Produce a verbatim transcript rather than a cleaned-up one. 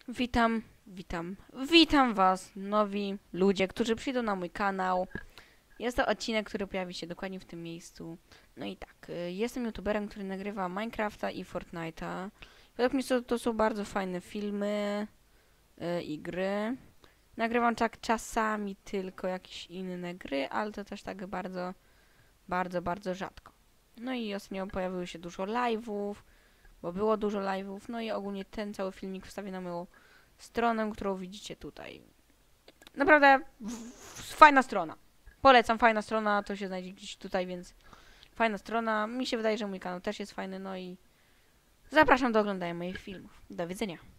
Witam, witam, witam was, nowi ludzie, którzy przyjdą na mój kanał. Jest to odcinek, który pojawi się dokładnie w tym miejscu. No i tak, y, jestem youtuberem, który nagrywa Minecrafta i Fortnite'a. Według mnie to, to są bardzo fajne filmy y, i gry. Nagrywam tak czasami tylko jakieś inne gry, ale to też tak bardzo, bardzo, bardzo rzadko. No i ostatnio pojawiło się dużo live'ów, bo było dużo live'ów, no i ogólnie ten cały filmik wstawię na moją stronę, którą widzicie tutaj. Naprawdę w, w, fajna strona. Polecam, fajna strona, to się znajdzie gdzieś tutaj, więc fajna strona. Mi się wydaje, że mój kanał też jest fajny, no i zapraszam do oglądania moich filmów. Do widzenia.